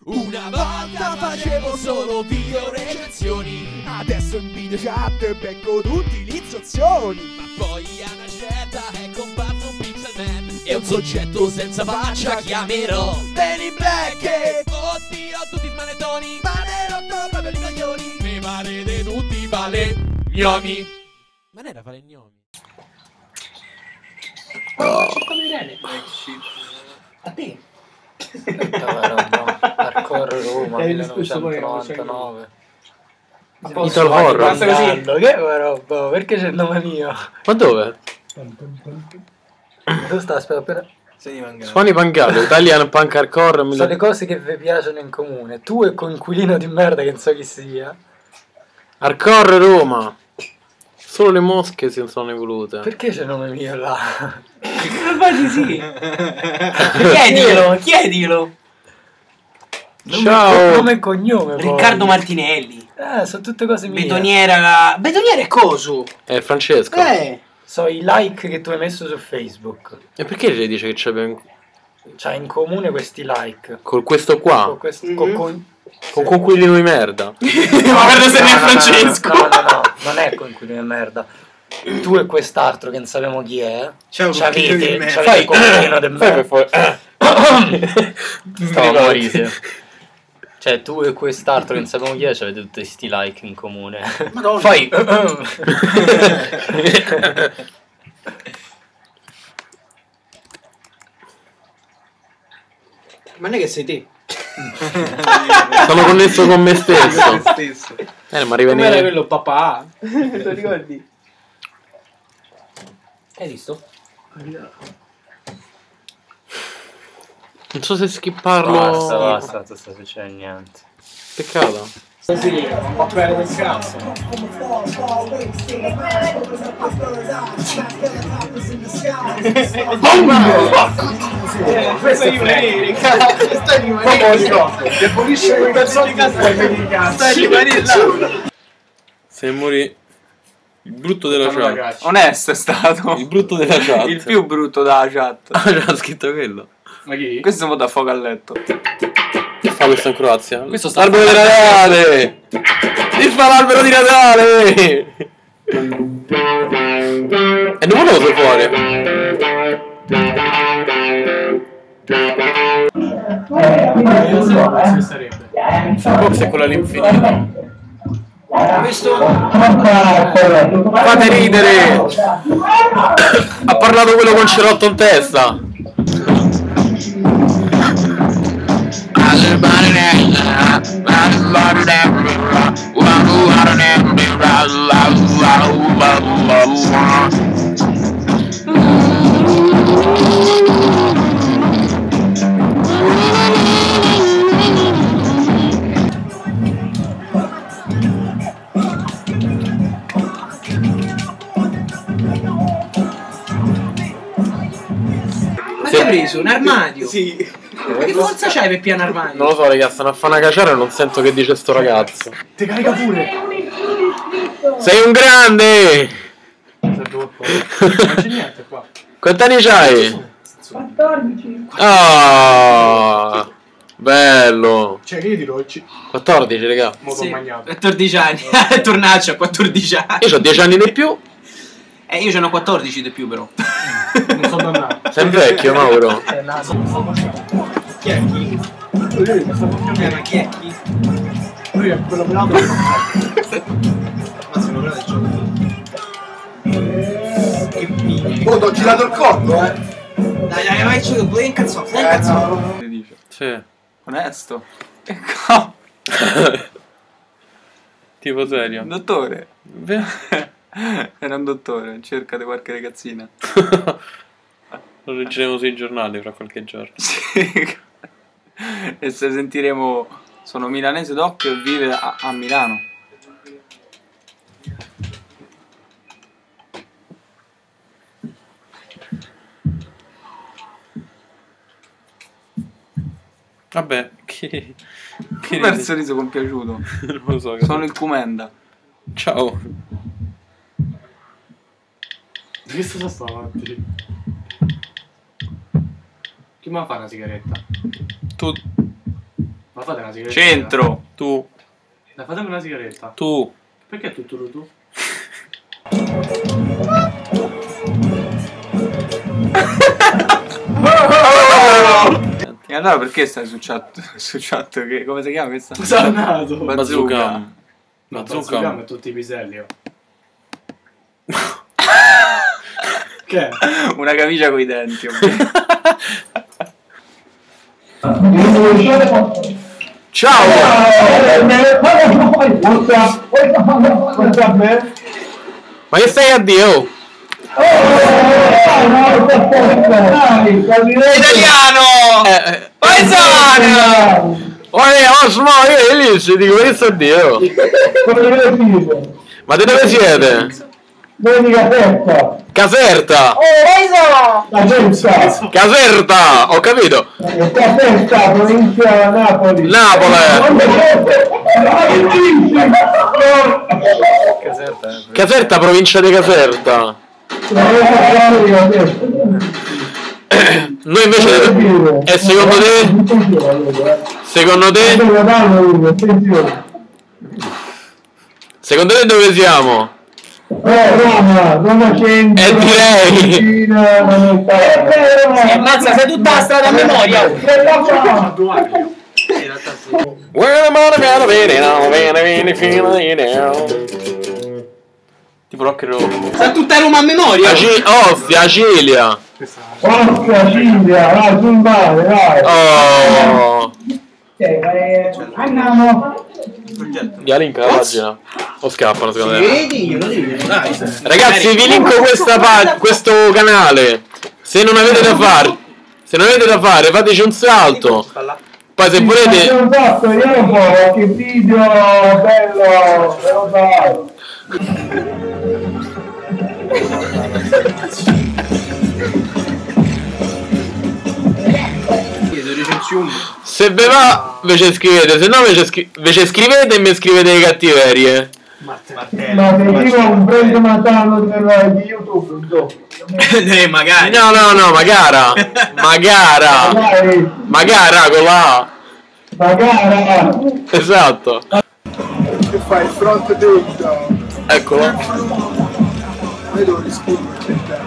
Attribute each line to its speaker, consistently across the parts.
Speaker 1: Una volta facevo solo video recensioni, adesso in video chat becco tutti gli insozioni. Ma poi a una certa è comparso un Pixel Man e un soggetto senza faccia chiamerò Men in Black. E oddio, tutti smanettoni, ma ne rotto proprio i coglioni. Mi parete tutti falegnomi. Ma ne era falegnomi?
Speaker 2: Come Irene. A te?
Speaker 3: Hardcore Roma 1999.
Speaker 4: Ital Horror.
Speaker 3: Che roba? Perché c'è il nome mio?
Speaker 4: Ma dove?
Speaker 3: Dove sta? Aspetta appena.
Speaker 4: Suoni Pangallo, Italian Punk Hardcore.
Speaker 3: Sono le cose che vi piacciono in comune. Tu e coinquilino di merda che non so chi sia.
Speaker 4: Hardcore Roma. Solo le mosche si sono evolute.
Speaker 3: Perché c'è il nome mio là?
Speaker 2: Quasi sì. Chiedilo.
Speaker 4: Ciao.
Speaker 3: Nome e cognome.
Speaker 2: Riccardo Martinelli.
Speaker 3: Sono tutte cose mie.
Speaker 2: Betoniera è coso.
Speaker 4: È Francesco.
Speaker 3: So i like che tu hai messo su Facebook.
Speaker 4: E perché lei dice che c'è
Speaker 3: C'ha in comune questi like.
Speaker 4: con questo qua?
Speaker 3: Con questo,
Speaker 4: Con coinquilino di merda.
Speaker 2: Ma guarda se ne è Francesco.
Speaker 3: No, non è coinquilino di merda. Tu e quest'altro che non sappiamo chi è. C'avete coinquilino di merda.
Speaker 4: Stavo a morire.
Speaker 3: Cioè tu e quest'altro che non sappiamo chi è, avete tutti questi like in comune.
Speaker 2: Madonna.
Speaker 3: Fai
Speaker 2: Ma non è che sei te.
Speaker 4: Sono connesso con me stesso. Ma
Speaker 2: Come era
Speaker 4: rivenire.
Speaker 2: quello papà? Te lo ricordi? Hai visto?
Speaker 4: Non so se skipparlo.
Speaker 3: Basta, non sta succedendo niente.
Speaker 4: Peccato.
Speaker 2: Così, un bello del cazzo.
Speaker 1: Questo è rimanere, sta rimanere. Demolisce quei pezzi di casa e vedi i cazzi.
Speaker 2: Stai rimanendo là.
Speaker 4: Se morì. Il brutto della chat.
Speaker 2: Onesto è stato.
Speaker 4: Il brutto della chat.
Speaker 2: Il più brutto della chat.
Speaker 4: Ah, c'era scritto quello.
Speaker 2: Ma chi? Questo mo da fuoco a letto.
Speaker 4: Che fa questo in Croazia?
Speaker 2: Questo sta
Speaker 4: l'albero di Natale! Si fa l'albero di Natale! E non volevo fuori. Box è quella all'infinito.
Speaker 2: Questo
Speaker 4: Fate ridere! Ha parlato quello con cerotto in testa!
Speaker 2: Ma che hai preso? Un armadio?
Speaker 1: Sì.
Speaker 2: Ma che forza c'hai per piano armadio?
Speaker 4: Non lo so, ragazzi, stanno a fare una caciara e non sento che dice sto ragazzo.
Speaker 1: Ti carica pure.
Speaker 4: Sei un grande!
Speaker 1: Non c'è niente qua.
Speaker 4: Quanti anni c'hai?
Speaker 5: 14.
Speaker 4: Ah, bello.
Speaker 1: Cioè, che io dirò?
Speaker 4: 14, raga.
Speaker 1: Mo' t'ho magnato.
Speaker 2: 14 anni. Tornaccio a 14 anni.
Speaker 4: Io ho 10 anni di più.
Speaker 2: Io ce n'ho 14 di più però.
Speaker 1: Non sono dannato.
Speaker 4: Sei vecchio, Mauro.
Speaker 1: Chi è chi?
Speaker 2: Ma chi è chi?
Speaker 1: Lui è quello pelato.
Speaker 2: Ma sono bravo del gioco. Che piglia.
Speaker 1: Oh, t'ho girato il corpo,
Speaker 2: Dai, vai, ci devo incazzare. Stai incazzato.
Speaker 4: Sì.
Speaker 2: Onesto. Ecco.
Speaker 4: Tipo serio.
Speaker 2: Dottore. Era un dottore, cercate qualche ragazzina.
Speaker 4: Lo leggeremo sui giornali fra qualche giorno.
Speaker 2: Sì. E se sentiremo sono milanese doc e vive a Milano.
Speaker 4: Vabbè, chi
Speaker 2: Per sorriso compiaciuto.
Speaker 4: non lo so.
Speaker 2: Sono il Cumenda.
Speaker 4: Ciao.
Speaker 1: Di che sta avanti? Chi mi fa una sigaretta?
Speaker 4: Tu.
Speaker 1: Ma
Speaker 5: Ma fate una sigaretta.
Speaker 2: Centro.
Speaker 4: Tu.
Speaker 5: Dai, fatemi una sigaretta.
Speaker 4: Tu.
Speaker 5: Perché è tutto tu?
Speaker 2: E allora perché stai su chat? Su chat? Che, come si chiama questa?
Speaker 5: Sannato.
Speaker 2: Bazooka.
Speaker 5: Bazooka e tutti i piselli. Oh. Che?
Speaker 2: Una camicia coi denti.
Speaker 4: Ciao! Ma che stai a Dio?
Speaker 2: Italiano! Paesano!
Speaker 4: Osmo, io lì si dico che sto a Dio. Ma di dove siete?
Speaker 6: Noi di Caserta.
Speaker 4: Caserta!
Speaker 6: Caserta.
Speaker 4: Caserta! Ho capito!
Speaker 6: Caserta, provincia Napoli.
Speaker 4: Napoli! Caserta, provincia di Caserta. Noi invece... E secondo te? Secondo te? Secondo te dove siamo?
Speaker 6: Roma centro.
Speaker 4: E direi...
Speaker 3: Ammazza, sei tutta la strada a memoria.
Speaker 4: Tipo rock and roll.
Speaker 3: Sei tutta Roma a memoria.
Speaker 4: Ostia, Cilia.
Speaker 6: Ostia, Cindia, vai, sul mare, dai.
Speaker 4: Oh.
Speaker 6: Andiamo.
Speaker 4: Gli link la pagina. O scappano secondo me.
Speaker 3: Vedi, dai.
Speaker 4: Ragazzi, vi linko questo canale. Se non avete da fare, fateci un salto. Poi se volete...
Speaker 6: Vediamo un po', che video bello, bello dai.
Speaker 4: Se ve va, invece scrivete, se no invece scrivete e mi scrivete le cattiverie.
Speaker 6: Ma se io un brand matano di YouTube,
Speaker 2: Magari.
Speaker 4: No, Magara con la
Speaker 6: Magara.
Speaker 4: Esatto.
Speaker 6: Che fai il front dentro?
Speaker 4: Eccolo.
Speaker 6: Vedo gli scrivere.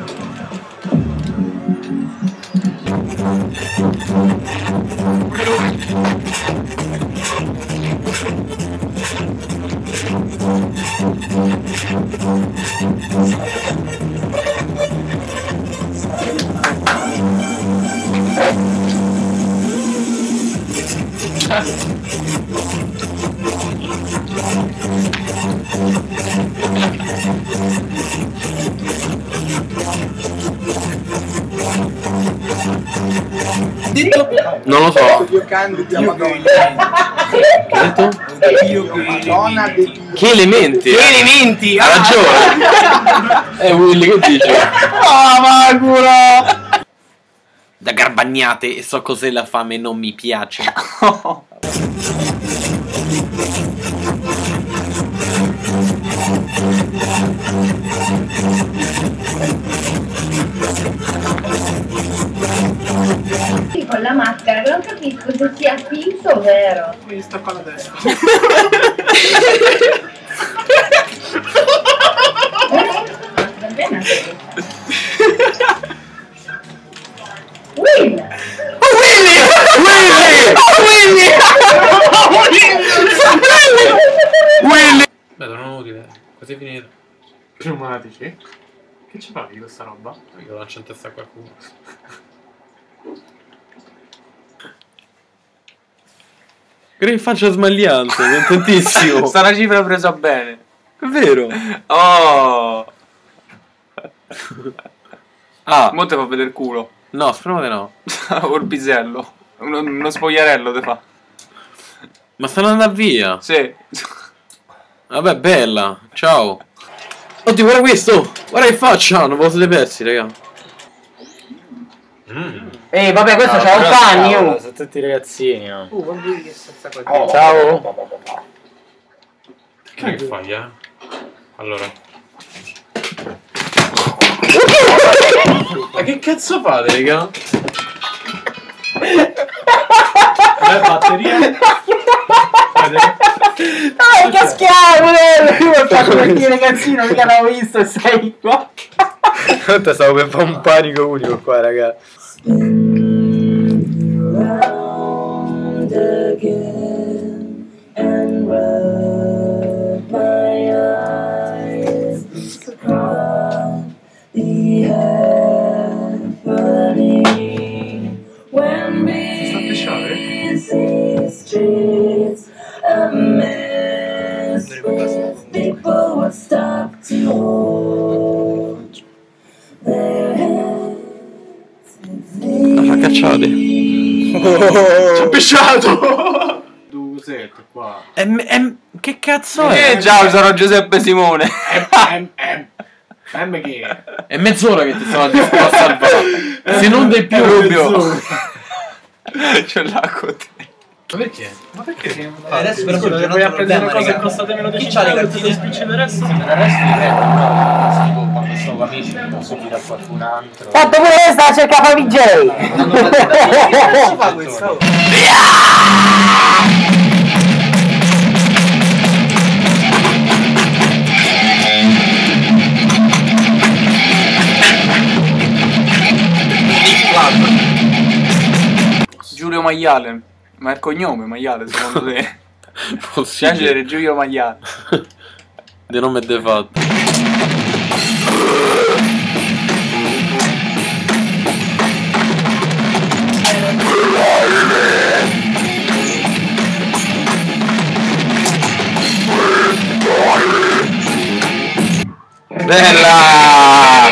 Speaker 4: Non lo so. Che elementi?
Speaker 3: Che elementi?
Speaker 4: Ha ragione. Willy, che dici?
Speaker 3: Ah, culo!
Speaker 4: Da garbagnate e so cos'è la fame, non mi piace.
Speaker 7: Con la maschera non capisco se sia finto o vero.
Speaker 5: Mi sta qua la testa.
Speaker 7: Va bene. Will!
Speaker 4: Beh, non è utile. Così è finito.
Speaker 5: Pneumatici? Che ci fai di questa roba?
Speaker 4: Io lo lancio in testa a qualcuno. Che faccia smagliante, contentissimo.
Speaker 2: Sta una cifra presa bene.
Speaker 4: È vero.
Speaker 2: Oh.
Speaker 4: Ah,
Speaker 2: Mo te fa vedere il culo.
Speaker 4: no, speriamo di no.
Speaker 2: O il pisello. Uno spogliarello te fa.
Speaker 4: Ma stanno andando via.
Speaker 2: Sì.
Speaker 4: Vabbè, bella. Ciao. Oddio, guarda questo. Guarda che faccia. Non ve lo siete persi, raga.
Speaker 3: Ehi, vabbè, questo c'ha 8 anni, oh.
Speaker 4: Sono tutti ragazzini, no?
Speaker 3: Ciao.
Speaker 4: Che fai, Allora. Ma che cazzo fate, raga?
Speaker 5: batteria.
Speaker 3: Dai, caschiamo! Io ho fatto partire cazzino, mica l'avevo visto e sei qua.
Speaker 4: Tanto stavo per fare un panico unico qua, raga. La cacciate.
Speaker 5: Ci ho pesciato. Cos'è qua?
Speaker 4: Che cazzo è?
Speaker 2: Ciao, sono Giuseppe Simone.
Speaker 5: Che è?
Speaker 4: È mezz'ora che ti stavo disposto a salvare. Se non di più, Rubio.
Speaker 2: C'è l'acqua.
Speaker 5: Ma perché? Ma perché?
Speaker 3: Adesso però
Speaker 5: puoi apprendere una cosa che costate meno di 5 euro e ti spicci il resto?
Speaker 3: Adesso ti prendo, no, quando sto con amici mi posso dire a qualcun altro. Fatto pure questa, cerca Fabi J! Che ci fa questo?
Speaker 2: Giulio Maiale. Ma è il cognome Maiale, secondo te? Possibile. Giulio Maiale.
Speaker 4: Di nome è de fatto. Bella!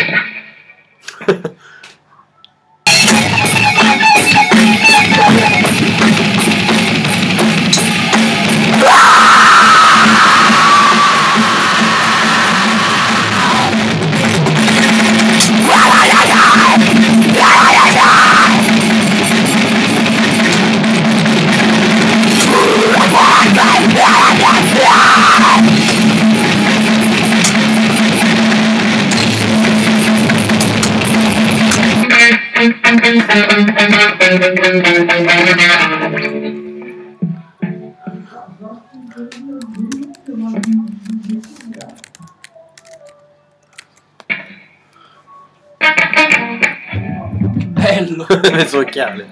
Speaker 3: Bello!
Speaker 4: Le sue occhiali.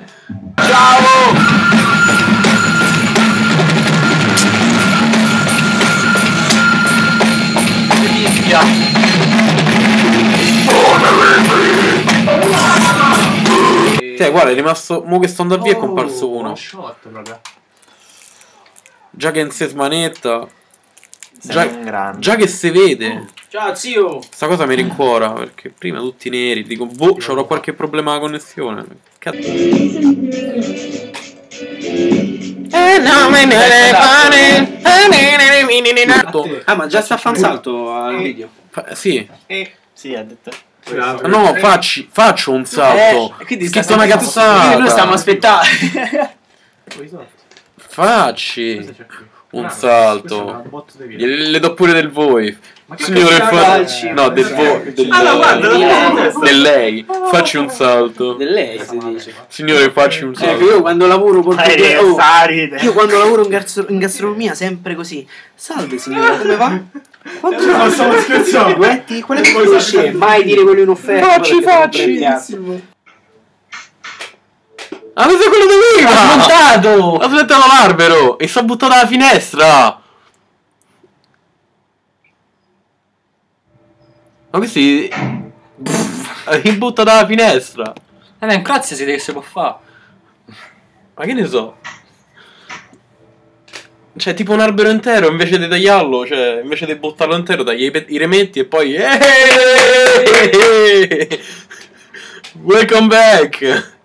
Speaker 4: Guarda, è rimasto. Mo che sto andando via è comparso uno. Già che non si smanetta. Già che si vede.
Speaker 3: Ciao zio!
Speaker 4: Sta cosa mi rincuora. Perché prima tutti neri. Dico, boh, c'avrò qualche problema alla connessione. Cazzo.
Speaker 3: Ah, ma già sta fan salto al video?
Speaker 4: Sì.
Speaker 3: Sì, ha detto.
Speaker 4: No, faccio un salto.
Speaker 3: Quindi
Speaker 4: scritto una cazzata.
Speaker 3: Noi stiamo aspettando.
Speaker 4: Facci un salto. Le do pure del voi. Signore, no, del voi. Del lei. Facci un salto.
Speaker 3: Del lei si dice.
Speaker 4: Signore, facci un salto.
Speaker 3: Io quando lavoro io quando lavoro in gastronomia sempre così. Salve signora, come va? Quanto
Speaker 5: stavo scherzando?
Speaker 3: Duetti? Quale conosce? Mai dire quello in offerta.
Speaker 4: Facci. Ah, questo è quello di prima!
Speaker 3: Ha smontato!
Speaker 4: Ha smontato l'albero e si è buttato dalla finestra! Ma questi... si butta dalla finestra!
Speaker 3: Un cazzo si può fare!
Speaker 4: Ma che ne so? Cioè, tipo un albero intero, invece di tagliarlo, cioè, invece di buttarlo intero, tagli i remetti e poi... Welcome back!